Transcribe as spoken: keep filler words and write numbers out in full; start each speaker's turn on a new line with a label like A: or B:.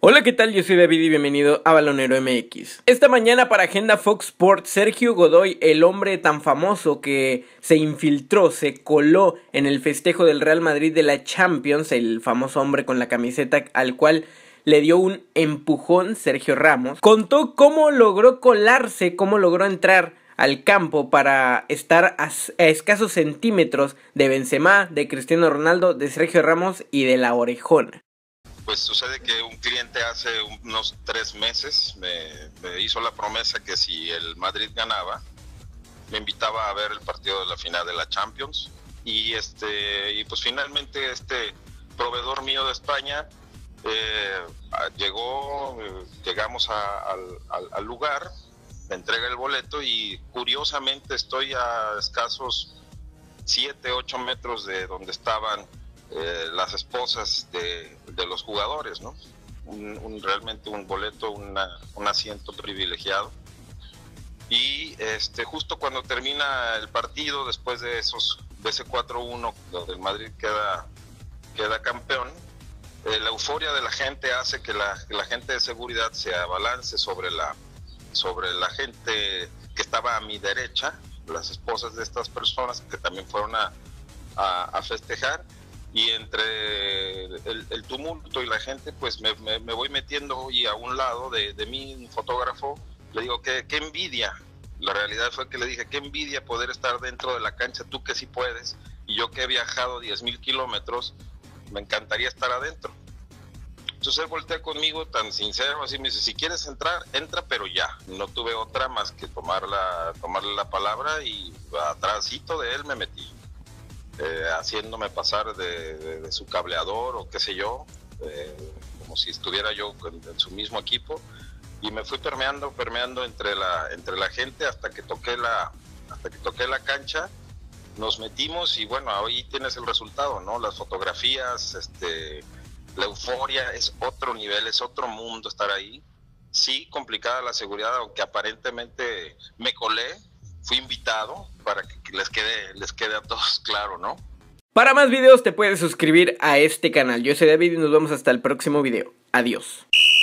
A: Hola, ¿qué tal? Yo soy David y bienvenido a Balonero M X. Esta mañana para Agenda Fox Sports, Sergio Godoy, el hombre tan famoso que se infiltró, se coló en el festejo del Real Madrid de la Champions, el famoso hombre con la camiseta al cual le dio un empujón Sergio Ramos, contó cómo logró colarse, cómo logró entrar al campo para estar a, a escasos centímetros de Benzema, de Cristiano Ronaldo, de Sergio Ramos y de la Orejona.
B: Pues sucede que un cliente hace unos tres meses me, me hizo la promesa que si el Madrid ganaba, me invitaba a ver el partido de la final de la Champions. Y este y pues finalmente este proveedor mío de España eh, llegó, eh, llegamos a, al, al, al lugar, me entrega el boleto y curiosamente estoy a escasos siete, ocho metros de donde estaban Eh, las esposas de, de los jugadores, ¿no? Un, un, realmente un boleto, una, un asiento privilegiado. Y este, justo cuando termina el partido, después de esos de ese cuatro uno, donde el Madrid queda, queda campeón, eh, la euforia de la gente hace que la, que la gente de seguridad se abalance sobre la, sobre la gente que estaba a mi derecha, las esposas de estas personas que también fueron a, a, a festejar. Y entre el, el tumulto y la gente, pues me, me, me voy metiendo y a un lado de, de mí, un fotógrafo, le digo, ¿qué, qué envidia? La realidad fue que le dije, qué envidia poder estar dentro de la cancha, tú que sí puedes, y yo que he viajado diez mil kilómetros, me encantaría estar adentro. Entonces él voltea conmigo tan sincero, así me dice, si quieres entrar, entra, pero ya. No tuve otra más que tomar la, tomarle la palabra y atrásito de él me metí. Eh, haciéndome pasar de, de, de su cableador o qué sé yo, eh, como si estuviera yo en, en su mismo equipo, y me fui permeando, permeando entre la, entre la gente hasta que toqué la, hasta que toqué la cancha, nos metimos y bueno, ahí tienes el resultado, ¿no? Las fotografías, este, la euforia, es otro nivel, es otro mundo estar ahí. Sí, complicada la seguridad, aunque aparentemente me colé, fui invitado para que les quede, les quede a todos claro, ¿no?
A: Para más videos te puedes suscribir a este canal. Yo soy David y nos vemos hasta el próximo video. Adiós.